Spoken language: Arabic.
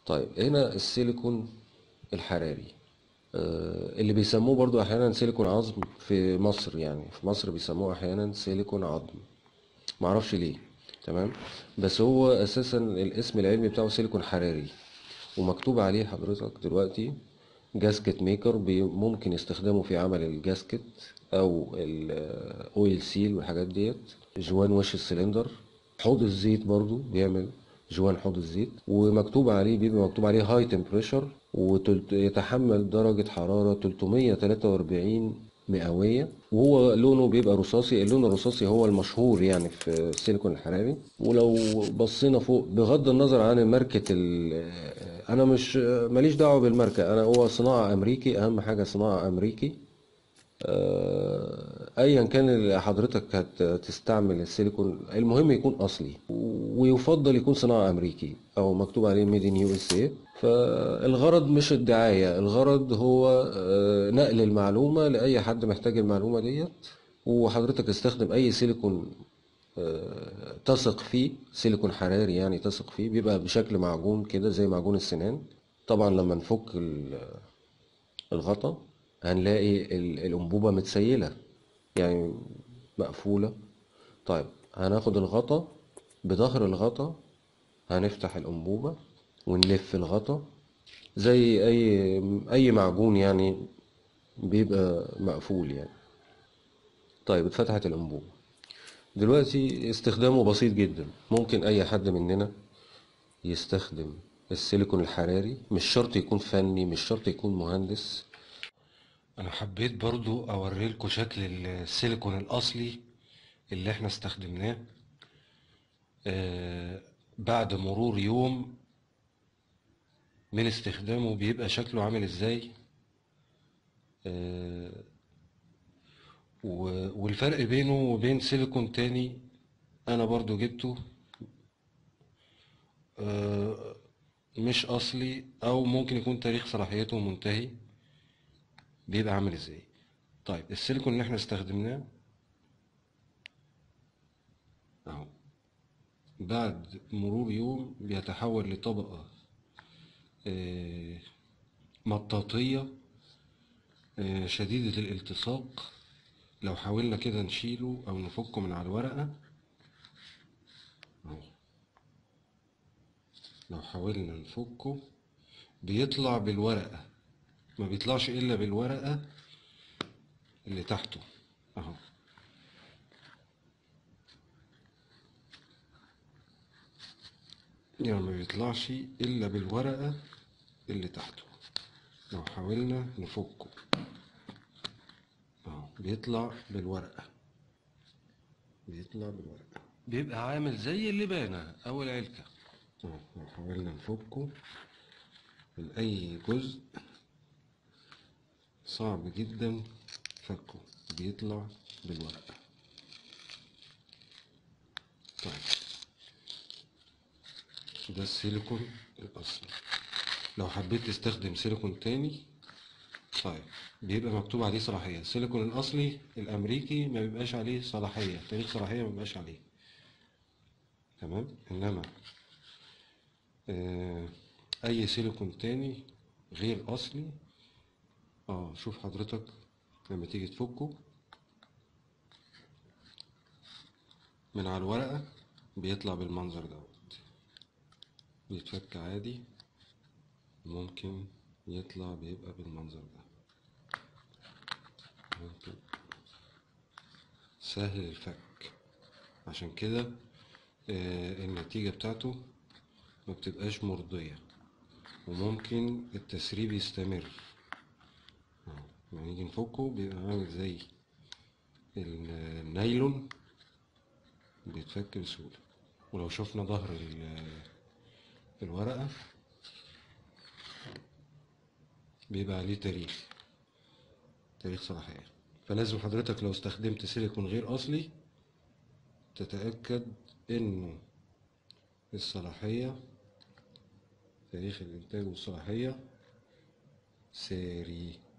طيب هنا السيليكون الحراري، اللي بيسموه برضو احيانا سيليكون عظم في مصر، يعني في مصر بيسموه احيانا سيليكون عظم، معرفش ليه. تمام. بس هو اساسا الاسم العلمي بتاعه سيليكون حراري، ومكتوب عليه حضرتك دلوقتي جاسكت ميكر، ممكن يستخدمه في عمل الجاسكت او الاويل سيل والحاجات ديت، جوان وش السلندر، حوض الزيت برضو بيعمل جوان حوض الزيت، ومكتوب عليه، بيبقى مكتوب عليه هاي تمبريشر، ويتحمل درجة حرارة 343 مئوية، وهو لونه بيبقى رصاصي. اللون الرصاصي هو المشهور يعني في السيليكون الحراري. ولو بصينا فوق، بغض النظر عن ماركة انا مش ماليش دعوة بالماركة، انا هو صناعة امريكي، اهم حاجة صناعة امريكي. ايا كان اللي حضرتك هتستعمل السيليكون، المهم يكون اصلي، ويفضل يكون صناعة امريكي او مكتوب عليه ميد ان يو اس اي. فالغرض مش الدعاية، الغرض هو نقل المعلومة لأي حد محتاج المعلومة ديت. وحضرتك استخدم أي سيليكون تثق فيه، سيليكون حراري يعني تثق فيه، بيبقى بشكل معجون كده زي معجون السنان. طبعا لما نفك الغطا هنلاقي الأنبوبة متسيلة، يعني مقفولة. طيب هناخد الغطا، بظهر الغطا هنفتح الأنبوبة ونلف الغطا زي أي معجون يعني، بيبقى مقفول يعني. طيب اتفتحت الأنبوبة، دلوقتي استخدامه بسيط جدا. ممكن أي حد مننا يستخدم السيليكون الحراري، مش شرط يكون فني، مش شرط يكون مهندس. انا حبيت برضو اوريلكوا شكل السيليكون الاصلي اللي احنا استخدمناه بعد مرور يوم من استخدامه بيبقى شكله عامل ازاي. آه، والفرق بينه وبين سيليكون تاني انا برضو جبته آه، مش اصلي، او ممكن يكون تاريخ صلاحيته منتهي، بيبقى عامل ازاي. طيب السيليكون اللي احنا استخدمناه اهو، بعد مرور يوم بيتحول لطبقة آه، مطاطية شديدة الالتصاق. لو حاولنا كده نشيله او نفكه من على الورقة اهو، لو حاولنا نفكه بيطلع بالورقة، ما بيطلعش الا بالورقة اللي تحته اهو. يعني ما بيطلعش الا بالورقة اللي تحته. لو حاولنا نفكه اهو بيطلع بالورقة، بيطلع بالورقة، بيبقى عامل زي اللبانة او العلكة اهو. لو حاولنا نفكه من اي جزء صعب جدا فكه، بيطلع بالورقة. طيب ده السيليكون الأصلي. لو حبيت تستخدم سيليكون تاني، طيب بيبقى مكتوب عليه صلاحية. السيليكون الأصلي الأمريكي ما بيبقاش عليه صلاحية، تاريخ صلاحية ما بيبقاش عليه. تمام. إنما آه أي سيليكون تاني غير أصلي، شوف حضرتك لما تيجي تفكه من على الورقة بيطلع بالمنظر دوت، بيتفك عادي، ممكن يطلع بيبقى بالمنظر ده، ممكن سهل الفك. عشان كده النتيجة بتاعته ما بتبقاش مرضية، وممكن التسريب يستمر. لما نيجي نفكه بيبقى عامل زي النايلون، بيتفك بسهولة. ولو شفنا ظهر الورقة بيبقى عليه تاريخ صلاحية. فلازم حضرتك لو استخدمت سيليكون غير أصلي تتأكد إنه الصلاحية، تاريخ الإنتاج والصلاحية ساري.